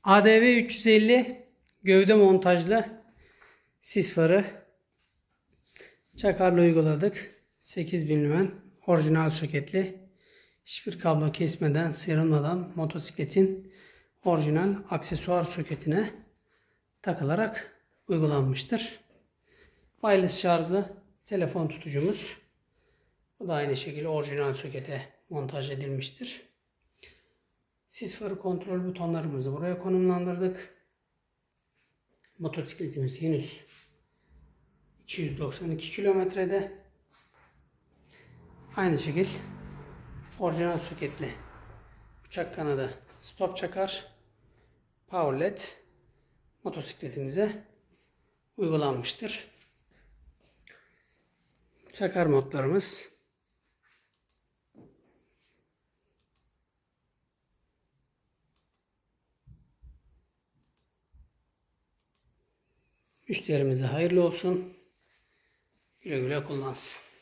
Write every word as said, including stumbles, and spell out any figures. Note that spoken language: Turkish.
A D V üç yüz elli gövde montajlı sis farı. Çakarla uyguladık. sekiz bin lümen orijinal soketli. Hiçbir kablo kesmeden, sıyrılmadan motosikletin orijinal aksesuar soketine takılarak uygulanmıştır. Wireless şarjlı telefon tutucumuz. Bu da aynı şekilde orijinal sokete montaj edilmiştir. Sis farı kontrol butonlarımızı buraya konumlandırdık. Motosikletimiz henüz iki yüz doksan iki kilometrede. Aynı şekilde orijinal soketli uçak kanadı stop çakar power led motosikletimize uygulanmıştır. Çakar modlarımız müşterimize hayırlı olsun. Güle güle kullansın.